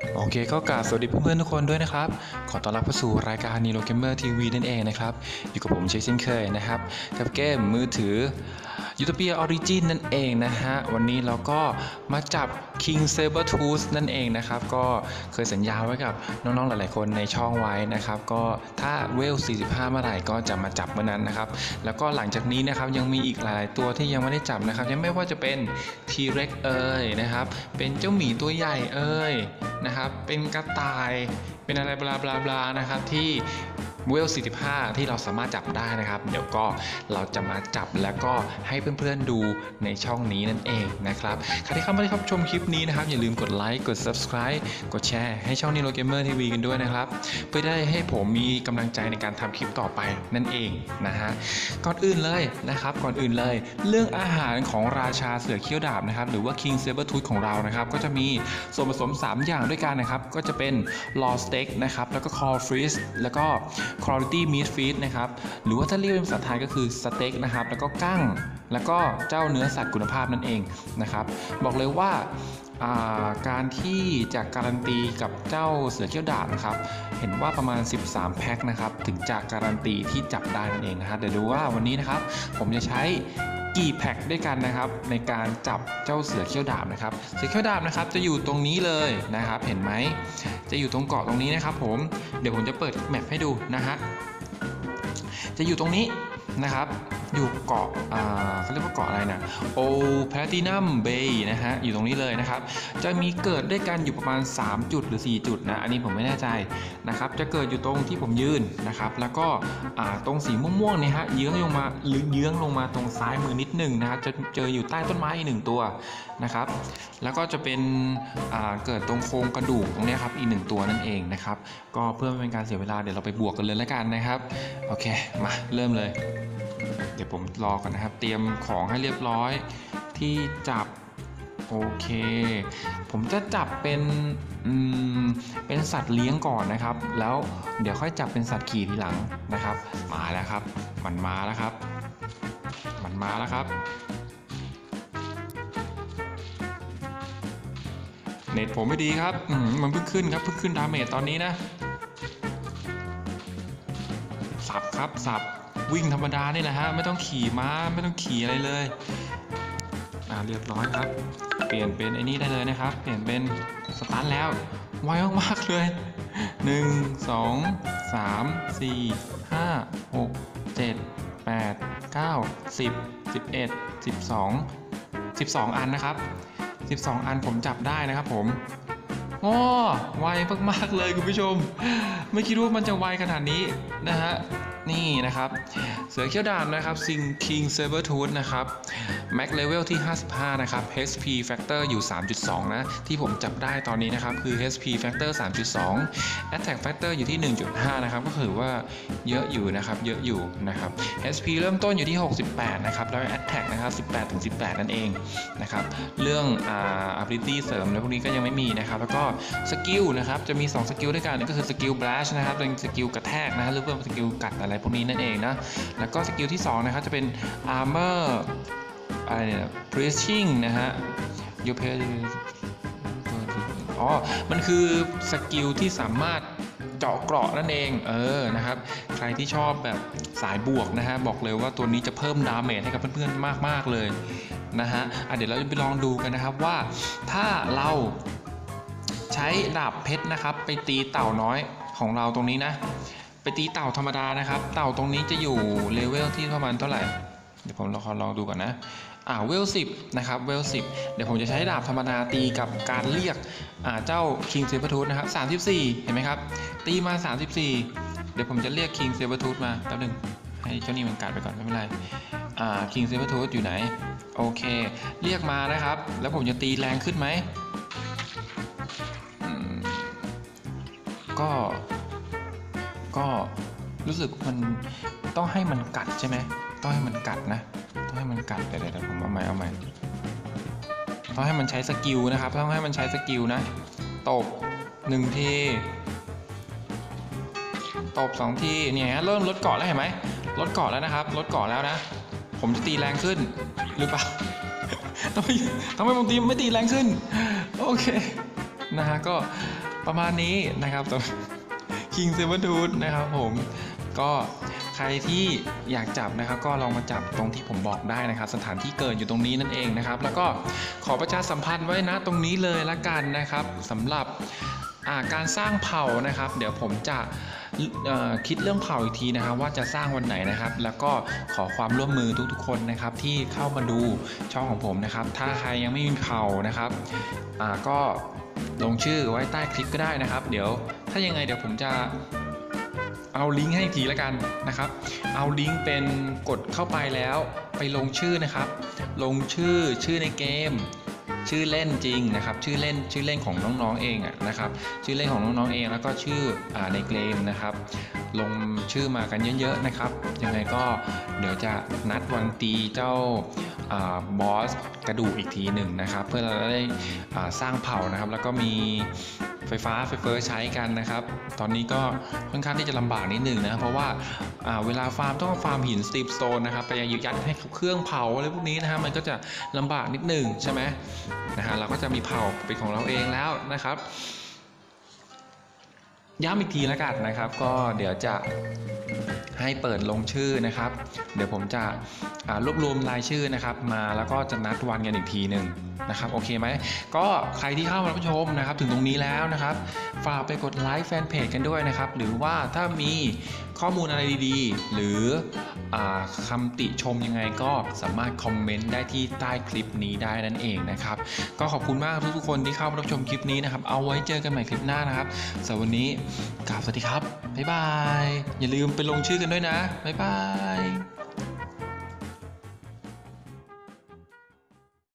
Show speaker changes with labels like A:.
A: โอเคก็กราบสวัสดีเพื่อนๆทุกคนด้วยนะครับขอต้อนรับเข้าสู่รายการ Nilo Gamer TV นั่นเองนะครับอยู่กับผมเช่นเคยนะครับกับเกมมือถือ Utopia Origin นั่นเองนะฮะวันนี้เราก็มาจับ King Sabertooth นั่นเองนะครับก็เคยสัญญาไว้กับน้องๆหลายๆคนในช่องไว้นะครับก็ถ้าเวล 45 เมื่อไหร่ก็จะมาจับเมื่อนั้นนะครับแล้วก็หลังจากนี้นะครับยังมีอีกหลายตัวที่ยังไม่ได้จับนะครับยังไม่ว่าจะเป็น T-Rex นะครับเป็นเจ้าหมีตัวใหญ่นะครับเป็นกระต่ายเป็นอะไรบลาบลาบลานะครับที่เวล 45 ที่เราสามารถจับได้นะครับเดี๋ยวก็เราจะมาจับแล้วก็ให้เพื่อนๆดูในช่องนี้นั่นเองนะครับใครที่เข้ามารับชมคลิปนี้นะครับอย่าลืมกดไลค์กด Subscribe กดแชร์ให้ช่อง Nilo Gamer TV กันด้วยนะครับเพื่อได้ให้ผมมีกำลังใจในการทำคลิปต่อไปนั่นเองนะฮะก่อนอื่นเลยนะครับก่อนอื่นเลยเรื่องอาหารของราชาเสือเขี้ยวดาบนะครับหรือว่า King Sabertooth ของเรานะครับก็จะมีส่วนผสม3อย่างด้วยกันนะครับก็จะเป็น raw steak นะครับแล้วก็ core fish แล้วก็ quality meat feed นะครับหรือว่าถ้าเรียกเป็นภาษาไทยก็คือสเต็กนะครับแล้วก็กั้งแล้วก็เจ้าเนื้อสัตว์คุณภาพนั่นเองนะครับบอกเลยว่าการที่จะการันตีกับเจ้าเสือเขี้ยวดาบนะครับเห็นว่าประมาณ13แพ็คนะครับถึงจะการันตีที่จับได้นั่นเองนะฮะเดี๋ยวดูว่าวันนี้นะครับผมจะใช้กี่แพ็คด้วยกันนะครับในการจับเจ้าเสือเขี้ยวดาบนะครับเสือเขี้ยวดาบนะครับจะอยู่ตรงนี้เลยนะครับเห็นไหมจะอยู่ตรงเกาะตรงนี้นะครับผมเดี๋ยวผมจะเปิดแมปให้ดูนะฮะจะอยู่ตรงนี้นะครับอยู่เกาะเขาเรียกว่าเกาะอะไรนะโอแพลตินัมเบย์นะฮะอยู่ตรงนี้เลยนะครับจะมีเกิดด้วยกันอยู่ประมาณ3จุดหรือ4จุดนะอันนี้ผมไม่แน่ใจนะครับจะเกิดอยู่ตรงที่ผมยืนนะครับแล้วก็ตรงสีม่วงๆเนี่ยฮะเยื้องลงมาหรือเยื้องลงมาตรงซ้ายมือนิดนึงนะครับจะเจออยู่ใต้ต้นไม้อีก1ตัวนะครับแล้วก็จะเป็นเกิดตรงโครงกระดูกตรงนี้ครับอีก1ตัวนั่นเองนะครับก็เพื่อไม่เป็นการเสียเวลาเดี๋ยวเราไปบวกกันเลยแล้วกันนะครับโอเคมาเริ่มเลยเดี๋ยวผมรอก่อนนะครับเตรียมของให้เรียบร้อยที่จับโอเคผมจะจับเป็นสัตว์เลี้ยงก่อนนะครับแล้วเดี๋ยวค่อยจับเป็นสัตว์ขี่ทีหลังนะครับมาแล้วครับมันมาแล้วครับมันมาแล้วครับเน็ตผมไม่ดีครับมันเพิ่งขึ้นครับเพิ่งขึ้นดาเมจตอนนี้นะสับครับสับวิ่งธรรมดานี่แหละฮะไม่ต้องขี่ม้าไม่ต้องขี่อะไรเลยเรียบร้อยครับเปลี่ยนเป็นไอ้นี่ได้เลยนะครับเปลี่ยนเป็นสตาร์ทแล้วไวมากๆเลย1 2 3 4 5 6 7 8 9 10 11 12อันนะครับ12อันผมจับได้นะครับผมไวมากๆเลยคุณผู้ชมไม่คิดว่ามันจะไวขนาดนี้นะฮะนี่นะครับเสือเขี้ยวดาบนะครับKing Sabertooth นะครับ Max Level ที่55นะครับ HP Factor อยู่ 3.2 นะที่ผมจับได้ตอนนี้นะครับคือ HP Factor 3.2 Attack Factor อยู่ที่ 1.5 นะครับก็ถือว่าเยอะอยู่นะครับเยอะอยู่นะครับ HP เริ่มต้นอยู่ที่68นะครับแล้ว Attack นะครับ18 นั่นเองนะครับเรื่องability เสริมแล้วพวกนี้ก็ยังไม่มีนะครับแล้วก็สกิลนะครับจะมี2สกิลด้วยกันก็คือสกิล Blast นะครับเป็นสกิลกระแทกนะหรือว่าสกิลกัดอะไรพวกนี้นั่นเองนะแล้วก็สกิลที่2นะครับจะเป็น Armor อะไรเนี่ย Piercing นะฮะ You pay มันคือสกิลที่สามารถเจาะเกราะนั่นเองนะครับใครที่ชอบแบบสายบวกนะฮะบอกเลยว่าตัวนี้จะเพิ่มดาเมจให้กับเพื่อนๆมากๆเลยนะฮะเดี๋ยวเราจะไปลองดูกันนะครับว่าถ้าเราใช้ดาบเพชรนะครับไปตีเต่าน้อยของเราตรงนี้นะไปตีเต่าธรรมดานะครับเต่าตรงนี้จะอยู่เลเวลที่ประมาณเท่าไหร่เดี๋ยวผมลองดูก่อนนะเวล 10นะครับเวล 10เดี๋ยวผมจะใช้ดาบธรรมดาตีกับการเรียกเจ้า King Sabertooth นะครับ34เห็นไหมครับตีมา34เดี๋ยวผมจะเรียก King Sabertooth มาแป๊บนึงให้เจ้านี่มันกัดไปก่อนไม่เป็นไรKing Sabertooth อยู่ไหนโอเคเรียกมานะครับแล้วผมจะตีแรงขึ้นไหมก็รู้สึกมันต้องให้มันกัดใช่ไหมต้องให้มันกัดนะต้องให้มันกัดเดี๋ยวผมเอาใหม่ต้องให้มันใช้สกิลนะครับต้องให้มันใช้สกิลนะตบ1ทีตบ2ทีเนี่ยเริ่มลดเกาะแล้วเห็นไหมลดเกาะแล้วนะครับลดเกาะแล้วนะผมจะตีแรงขึ้นหรือเปล่าทำไมผมตีไม่ตีแรงขึ้นโอเคนะฮะก็ประมาณนี้นะครับสำหรับ King Sabertooth นะครับผมก็ใครที่อยากจับนะครับก็ลองมาจับตรงที่ผมบอกได้นะครับ สถานที่เกิดอยู่ตรงนี้นั่นเองนะครับแล้วก็ขอประชาสัมพันธ์ไว้นะตรงนี้เลยละกันนะครับสำหรับการสร้างเผ่านะครับเดี๋ยวผมจะคิดเรื่องเผ่าอีกทีนะครับว่าจะสร้างวันไหนนะครับแล้วก็ขอความร่วมมือทุกๆคนนะครับที่เข้ามาดูช่องของผมนะครับถ้าใครยังไม่มีเผ่านะครับก็ลงชื่อไว้ใต้คลิปก็ได้นะครับเดี๋ยวถ้ายังไงเดี๋ยวผมจะเอาลิงก์ให้อีกทีแล้วกันนะครับเอาลิงก์เป็นกดเข้าไปแล้วไปลงชื่อนะครับลงชื่อในเกมชื่อเล่นจริงนะครับชื่อเล่นของน้องๆเองนะครับชื่อเล่นของน้องๆเองแล้วก็ชื่อในเกมนะครับลงชื่อมากันเยอะๆนะครับยังไงก็เดี๋ยวจะนัดวันตีเจ้าบอสกระดูกอีกทีหนึ่งนะครับเพื่อเราได้สร้างเผ่านะครับแล้วก็มีไฟเฟอร์ใช้กันนะครับตอนนี้ก็ค่อนข้างที่จะลำบากนิดหนึ่งนะเพราะว่าเวลาฟาร์มต้องฟาร์มหินสตีปสโตนนะครับไปยัดให้เครื่องเผาอะไรพวกนี้นะฮะมันก็จะลำบากนิดหนึ่งใช่ไหมนะฮะเราก็จะมีเผาเป็นของเราเองแล้วนะครับย้ำอีกทีแล้วกันนะครับก็เดี๋ยวจะให้เปิดลงชื่อนะครับเดี๋ยวผมจะรวบรวมรายชื่อนะครับมาแล้วก็จะนัดวันกันอีกทีหนึ่งนะครับโอเคไหมก็ใครที่เข้ามารับชมนะครับถึงตรงนี้แล้วนะครับฝากไปกดไลค์แฟนเพจกันด้วยนะครับหรือว่าถ้ามีข้อมูลอะไรดีๆหรือคำติชมยังไงก็สามารถคอมเมนต์ได้ที่ใต้คลิปนี้ได้นั่นเองนะครับก็ขอบคุณมากทุกๆคนที่เข้ามารับชมคลิปนี้นะครับเอาไว้เจอกันใหม่คลิปหน้านะครับสำหรับวันนี้กราบสวัสดีครับบ๊ายบายอย่าลืมไปลงชื่อกันด้วยนะบ๊ายบาย